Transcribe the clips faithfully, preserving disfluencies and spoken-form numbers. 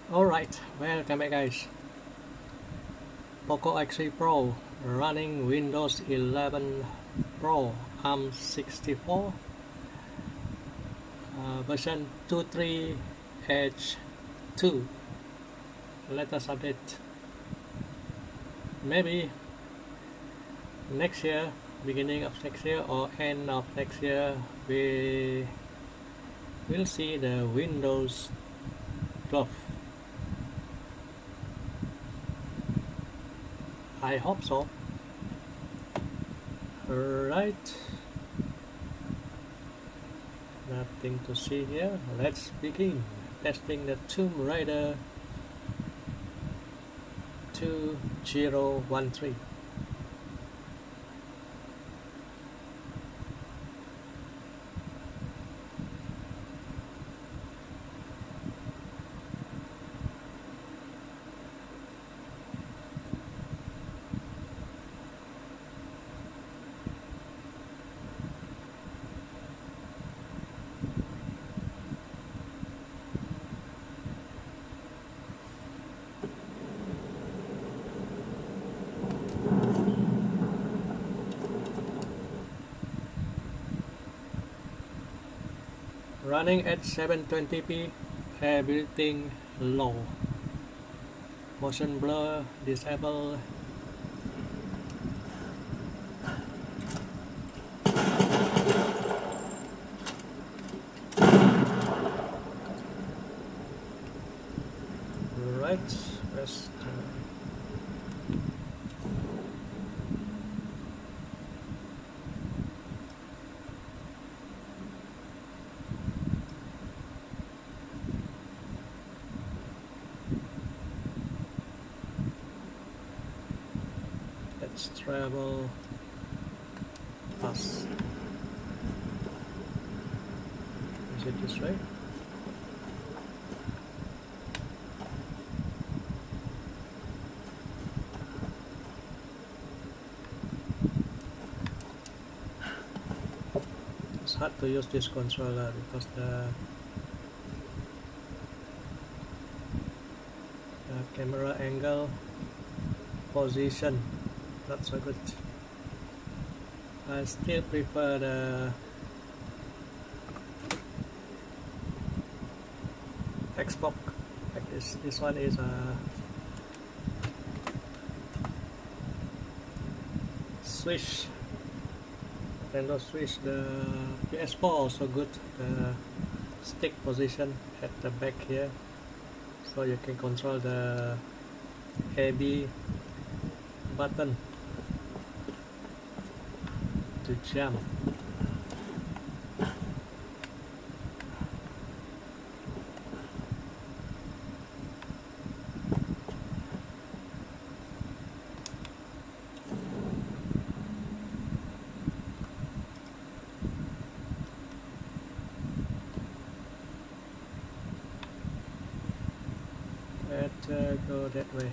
Alright, welcome back guys. Poco X three Pro running Windows eleven Pro ARM sixty-four uh, version two point three H two. Latest update. Maybe next year, beginning of next year or end of next year, we will see the Windows twelve. I hope so. Alright, nothing to see here. Let's begin testing the Tomb Raider two thousand thirteen. Running at seven twenty p, everything low. Motion blur disable. Right, rest. Let's travel fast. Is it this way? It's hard to use this controller because the, the camera angle position not so good. I still prefer the Xbox like this. This one is a Switch, Nintendo Switch. The P S four also good. The stick position at the back here, so you can control the A B button to jump. Let's uh, go that way.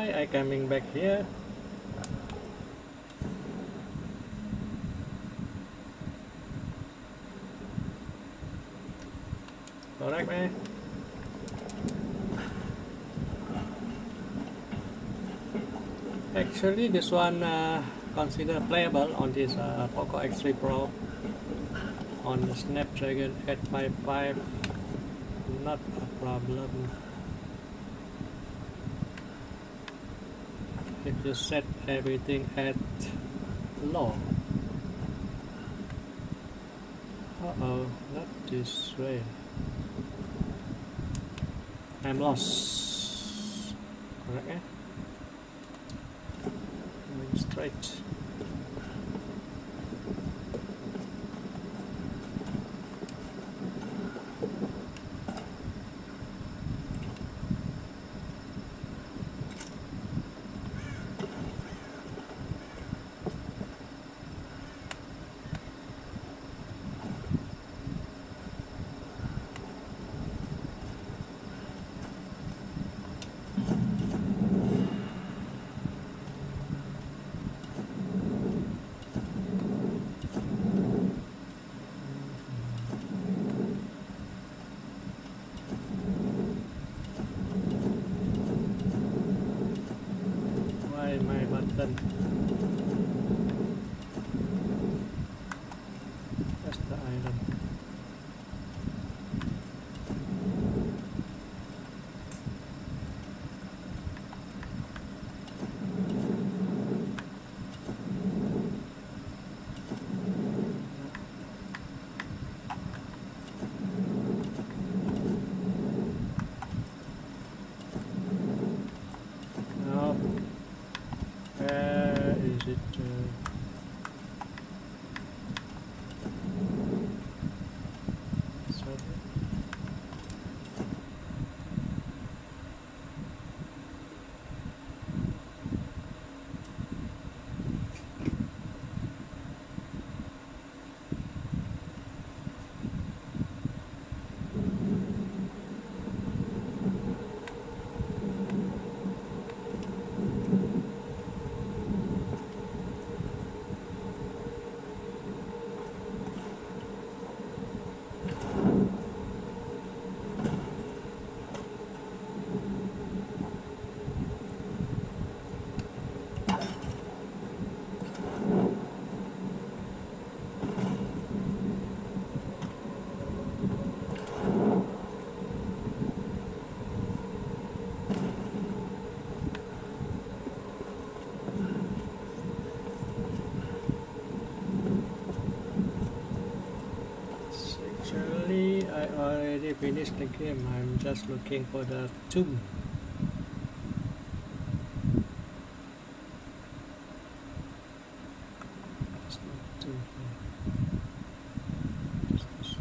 Why I coming back here? Correct me. Actually, this one uh, considered playable on this uh, Poco X three Pro on the Snapdragon eight fifty-five. Not a problem. If you set everything at low. Uh-oh, not this way. I'm lost. Correct, eh? Going straight. My button. That's the island. I already finished the game. I'm just looking for the tomb. It's not tomb here. What is this?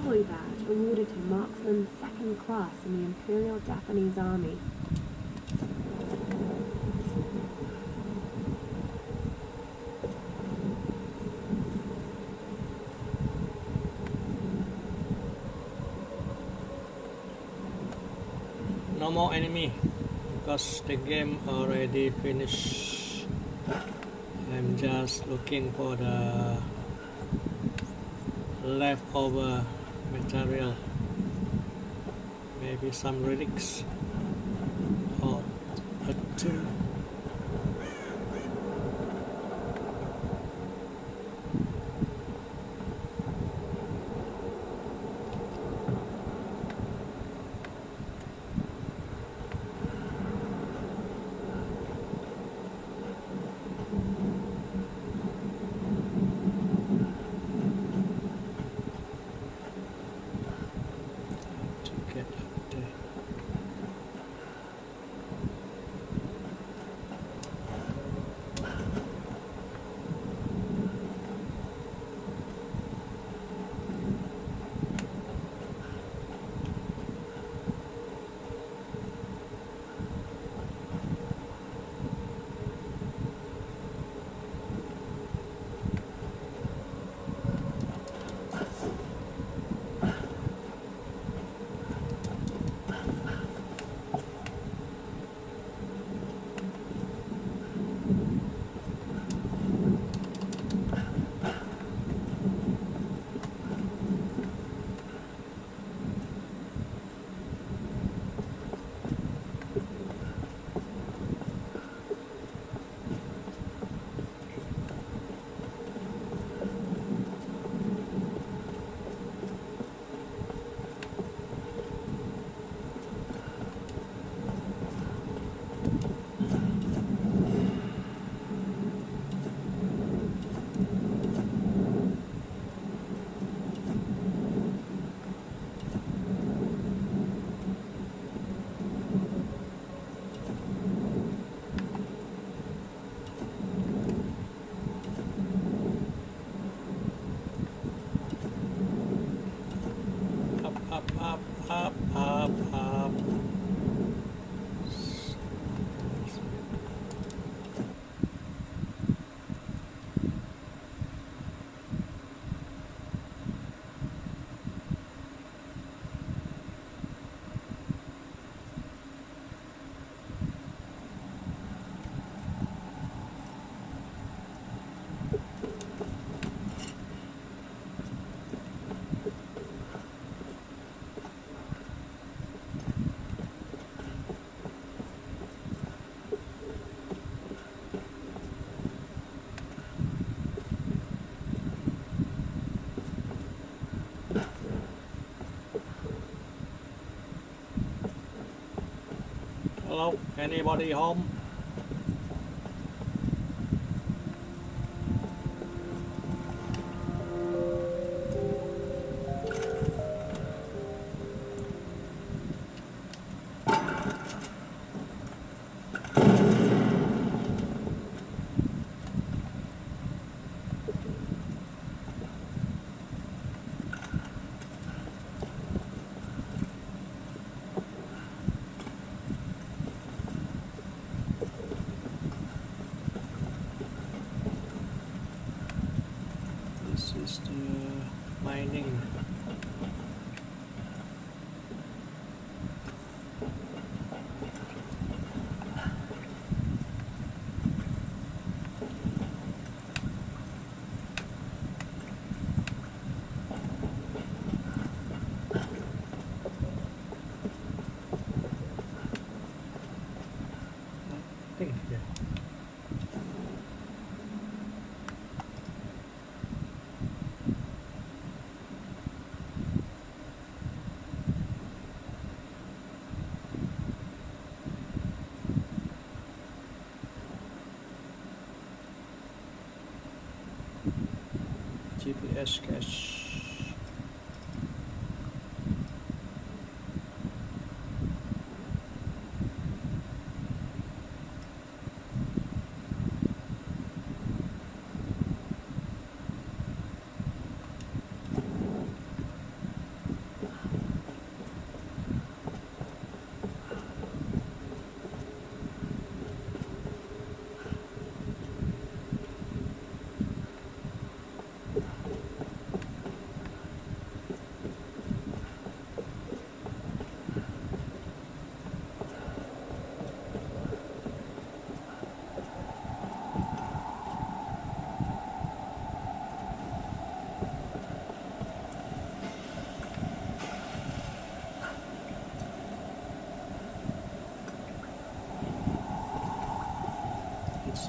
Cowboy badge awarded to marksman second class in the Imperial Japanese Army. No more enemy because the game already finished. I'm just looking for the leftover material, maybe some relics or a tomb. Hello, anybody home? This is the mining. Nothing here. G P S cache.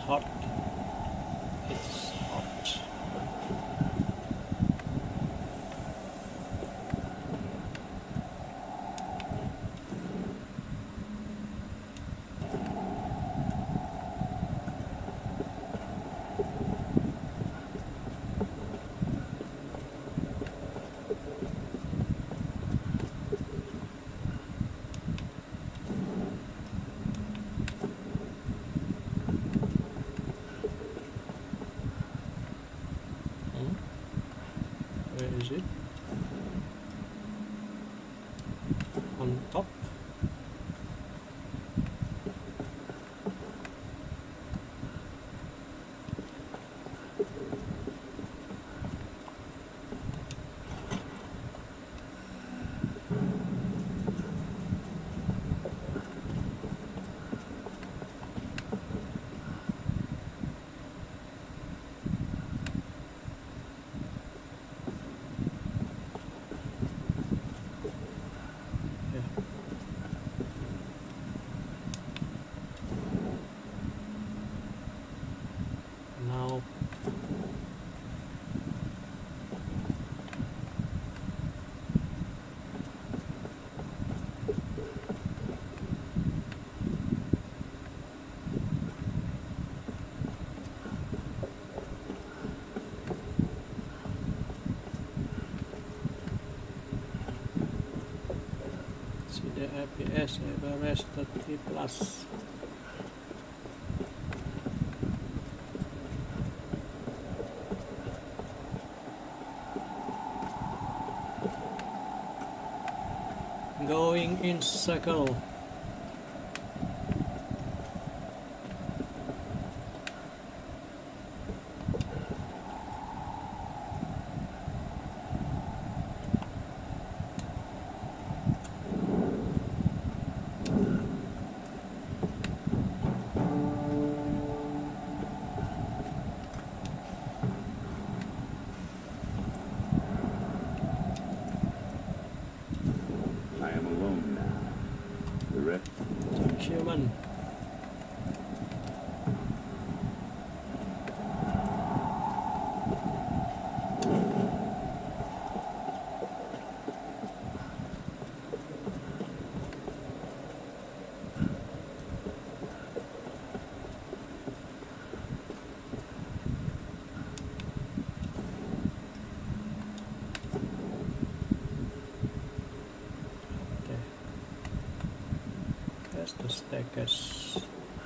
hot. It's hot. Where is it? On top? Now see the A P S Everest thirty plus. Going in circle. Human. That's the staircase.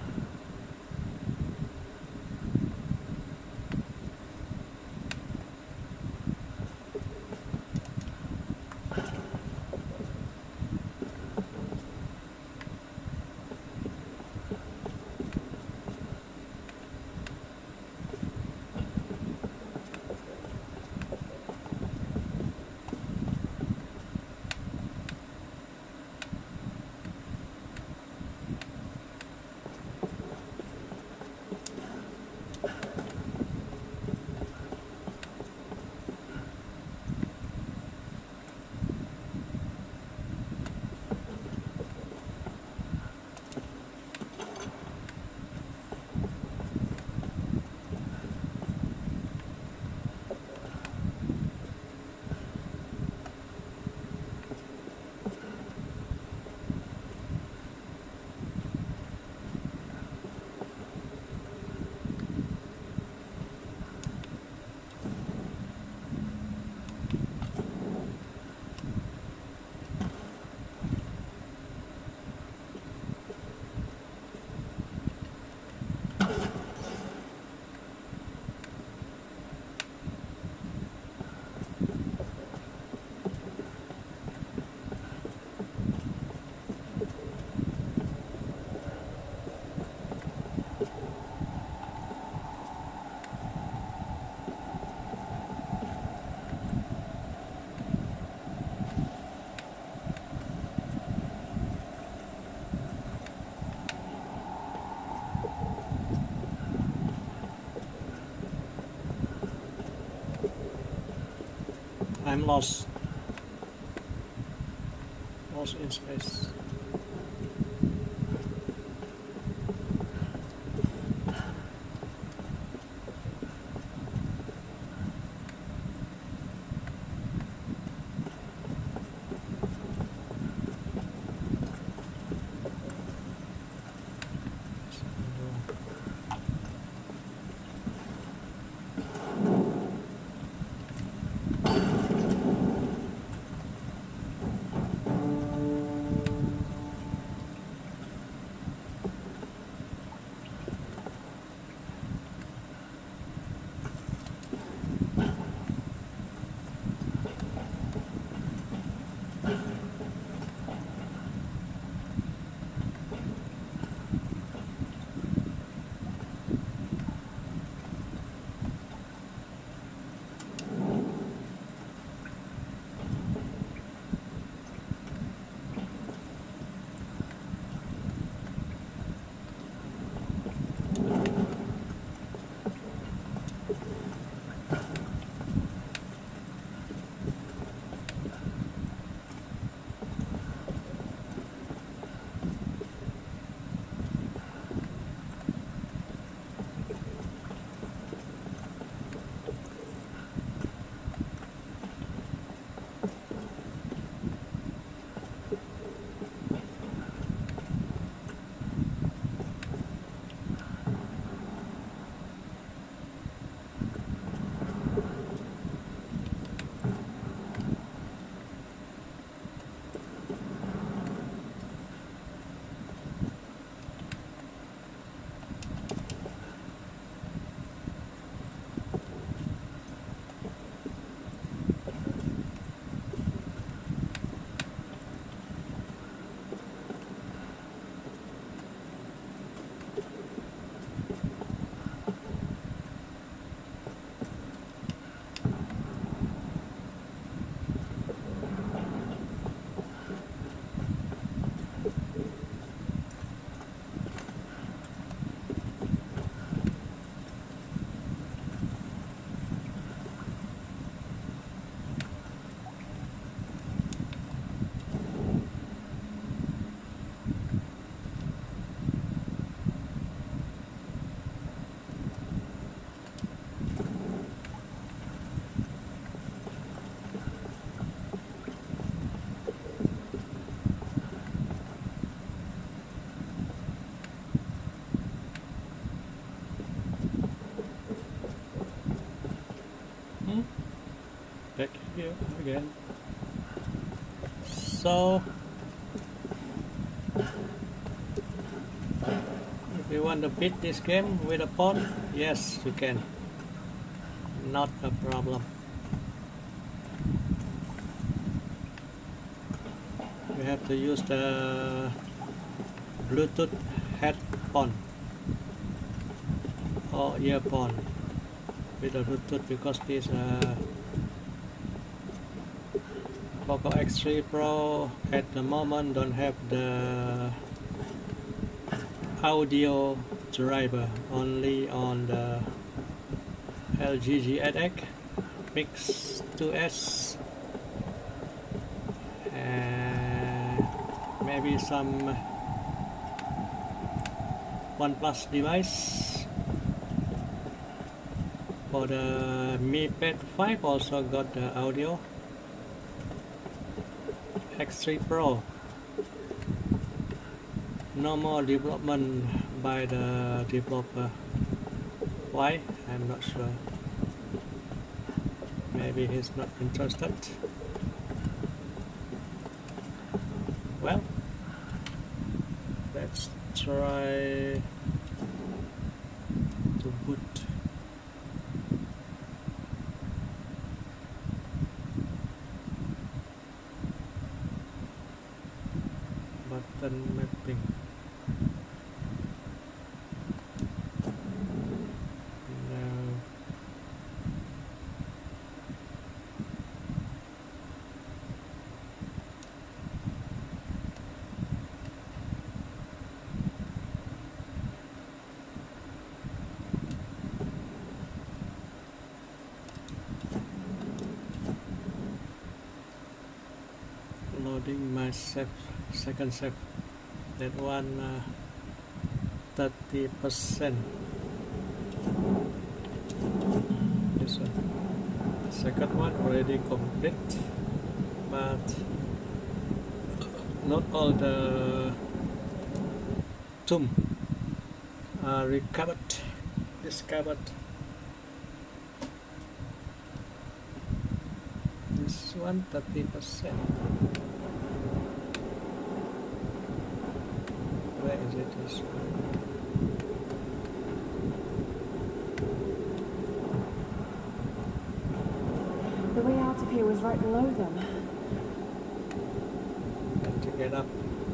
I'm lost. Lost in space. Back here again. So if you want to beat this game with a pawn, yes you can, not a problem. You have to use the Bluetooth head pawn or ear pawn with the Bluetooth, because this uh, Poco X three Pro at the moment don't have the audio driver, only on the L G G eight X, Mix two S, and maybe some OnePlus device. For the Mi Pad five also got the audio. X three Pro, no more development by the developer. Why? I'm not sure. Maybe he's not interested. Well, let's try to boot. Button mapping. Now loading my save, second save. That one uh, thirty percent. This one. The second one already complete, but not all the tomb are recovered, discovered. This one thirty percent. Where is it? This one. The way out of here was right below them. Get up.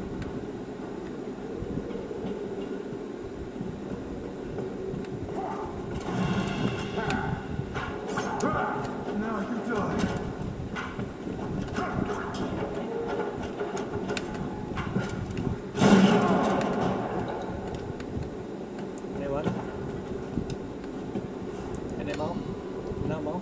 Now you die. Anyone? Any more? No more?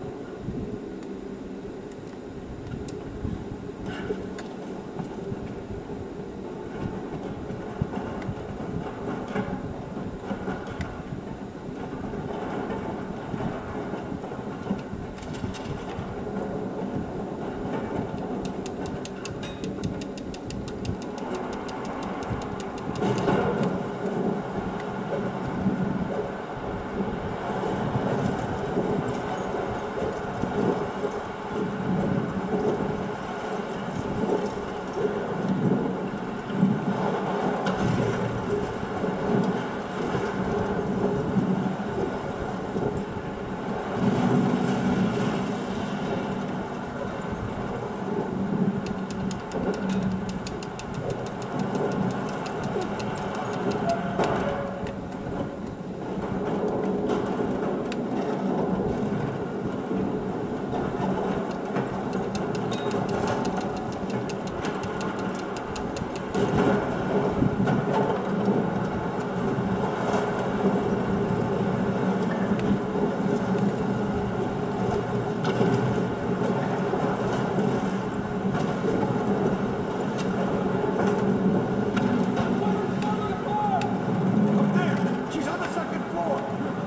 She's on the second floor.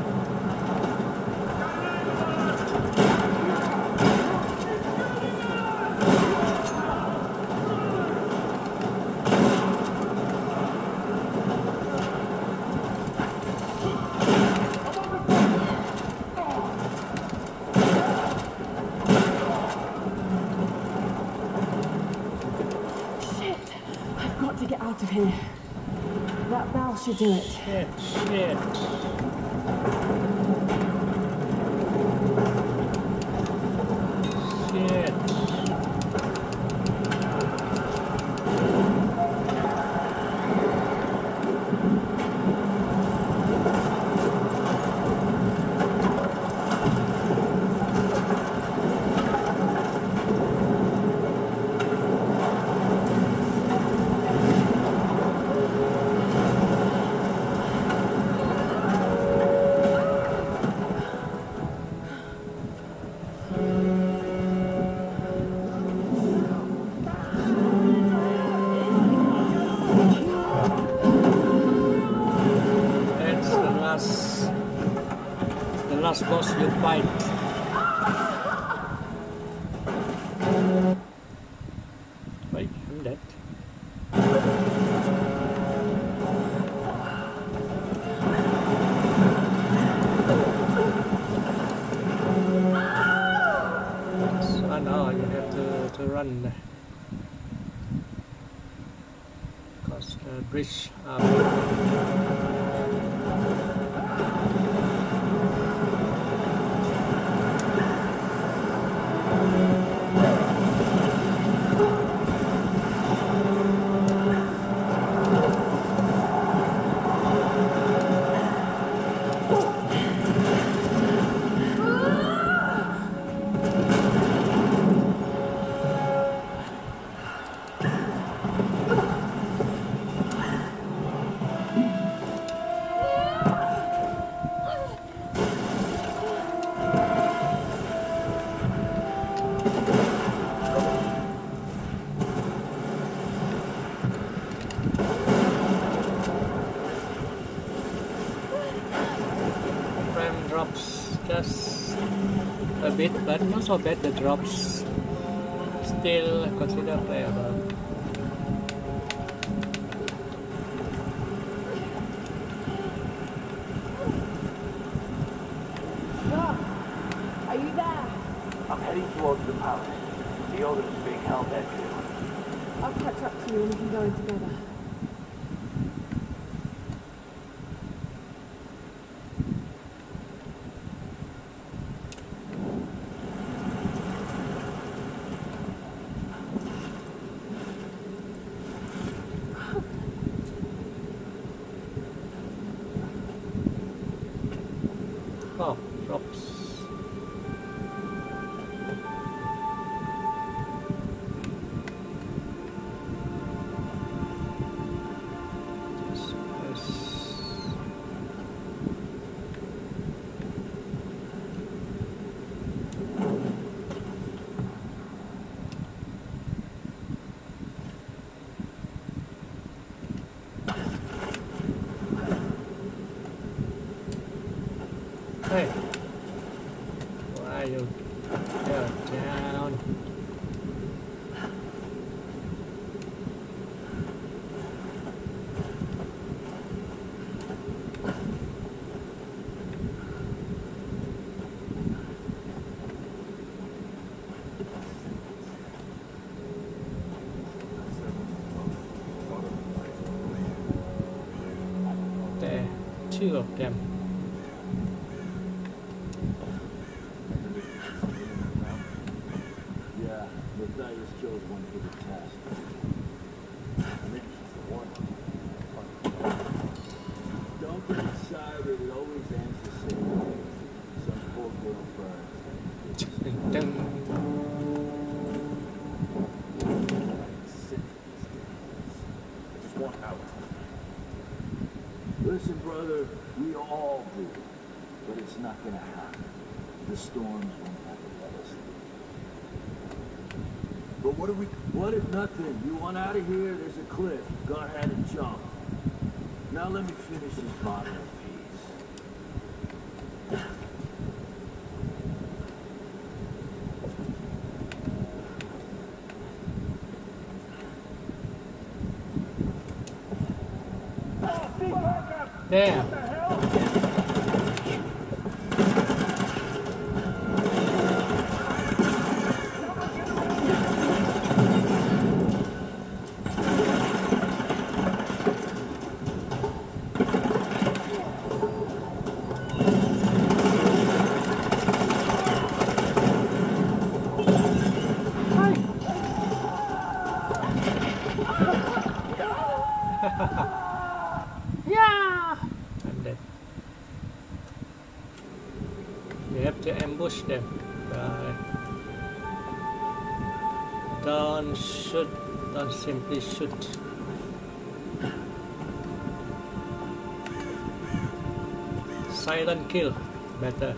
Shit! I've got to get out of here. That bell should do it. Shit, shit. Shit. That's the last, the last boss you fight. Wait, I'm dead. So now you have to, to run. Because the bridge up. Frame drops just a bit, but not so bad. The drops still considered playable. Doc, are you there? I'm heading towards the palace. The order is being held there too. I'll catch up to you and we can go in together. drops. Hey, why you go down? There, two of them. Matthias chose one for the test. Maybe she's the one. Don't get excited, it always ends the same way. Some poor girl burns. I just want out. Listen, brother, we all do. But it's not gonna happen. The storms won't have to let us leave. But what do we... What if nothing? You want out of here? There's a cliff. Go ahead and jump. Now let me finish this bottle of peace. Damn. Yeah, I'm dead. We have to ambush them. Uh, don't shoot. Don't simply shoot. Silent kill. Better.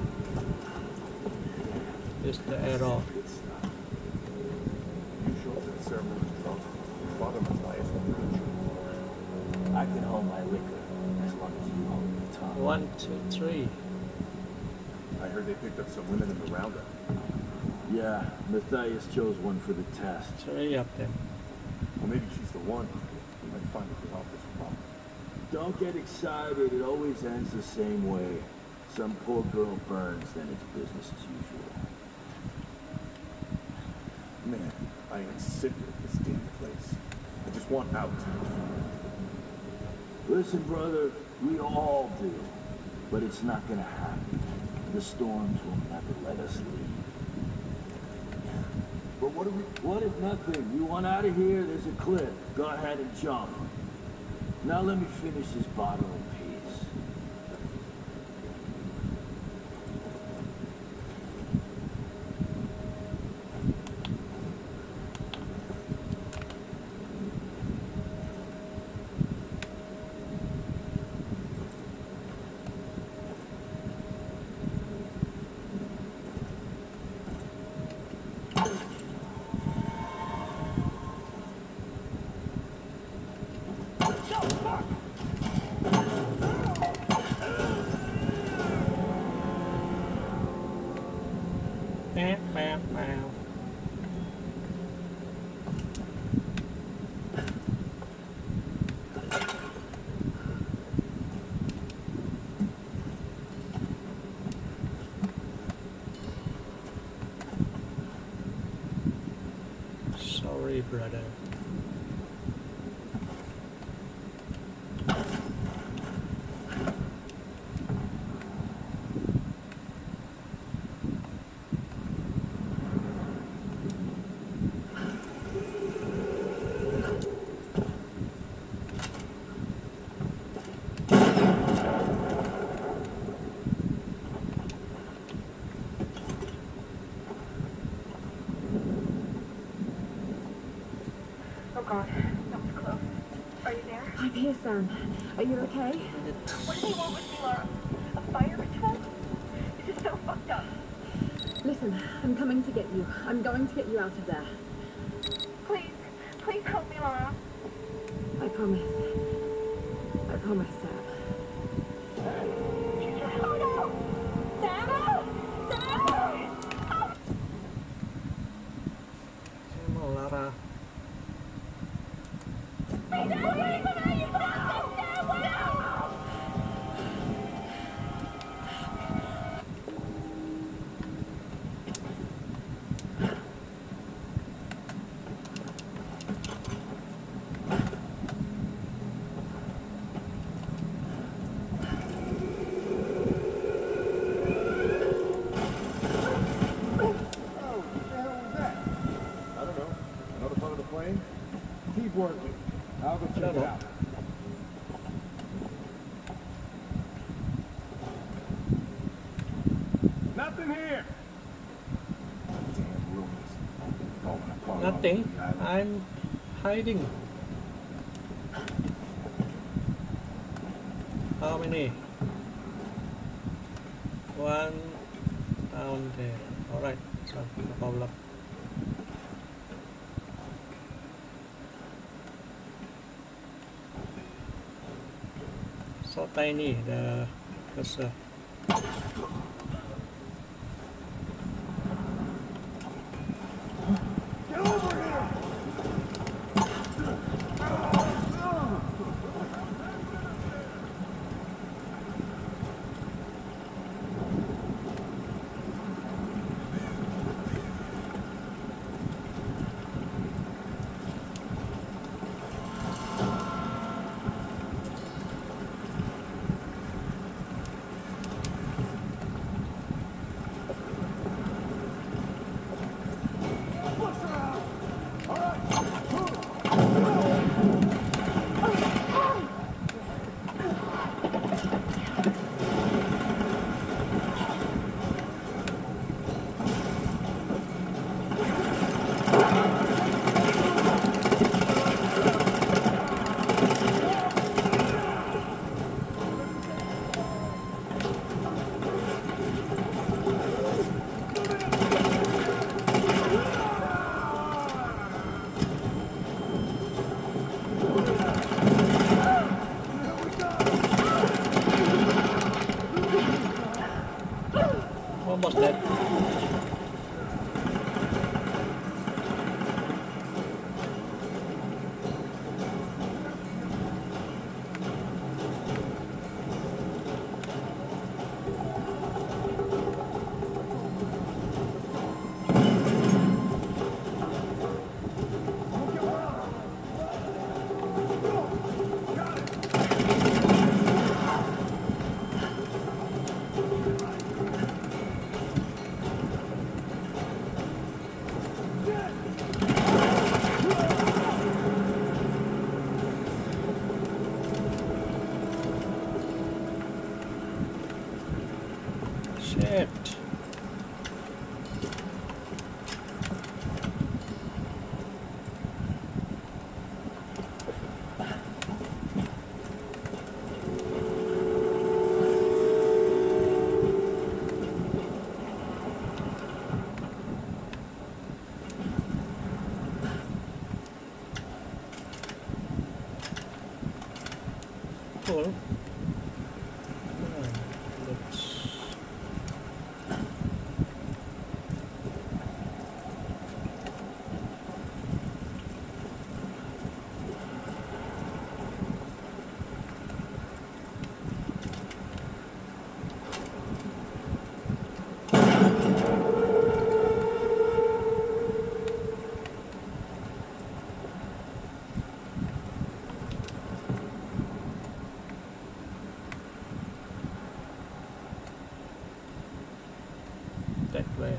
Use the arrow. You show up at the ceremony drunk. Father Matthias will hurt you. I can hold my liquor as long as you hold your tongue. One, two, three. I heard they picked up some women in the roundup. Yeah, Matthias chose one for the test. Three of them. Well, maybe she's the one. We might find her without this problem. Don't get excited, it always ends the same way. Some poor girl burns, then it's business as usual. Man, I am sick of this damn place. I just want out. Listen, brother, we all do. But it's not gonna happen. The storms will never let us leave. But what do we... What if nothing? You want out of here? There's a cliff. Go ahead and jump. Now let me finish this bottle of peace. Bam, bam, bam. Sorry, brother. Oh god, that was close. Are you there? I'm here, Sam. Are you okay? What do they want with me, Laura? A fire patrol? This is so fucked up. Listen, I'm coming to get you. I'm going to get you out of there. Please, please help me, Laura. I promise. I promise, Sam. Oh no! Sam! Sam! Come on, Lara. Keep working. I'll go check it out. Nothing here. Damn ruins. Falling apart. Nothing. I'm hiding. How many? One down there. Alright, so no problem. So tiny, the cursor. Get over here! Almost dead. Shit. Cool. Hmm, let's that way.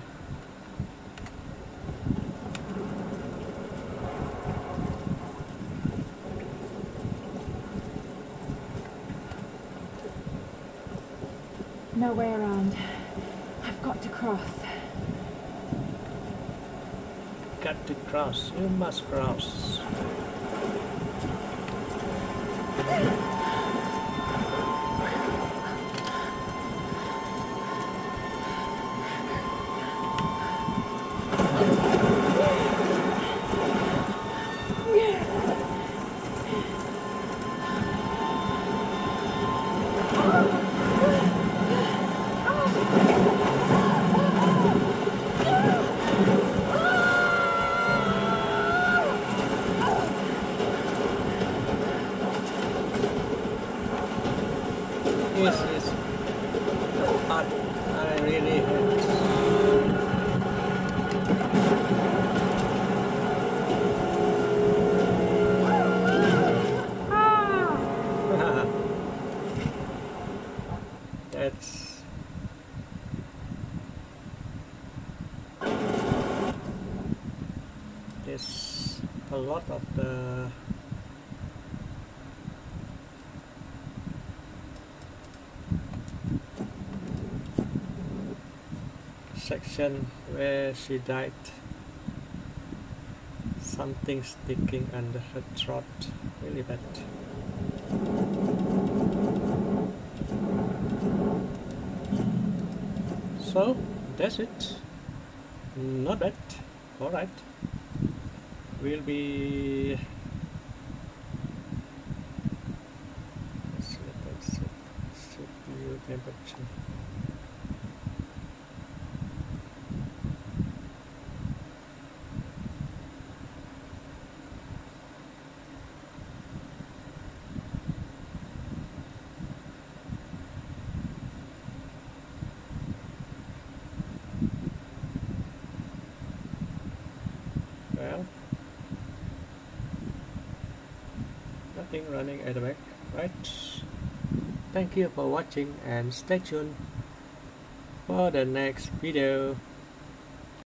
No way around. I've got to cross. got to cross. You must cross. This is the part I really hate. That's there's a lot of the section where she died. Something sticking under her throat, really bad. So that's it. Not bad. All right. We'll be. Let's see, that's it. C P U temperature. Well, nothing running at the back, right? Thank you for watching and stay tuned for the next video.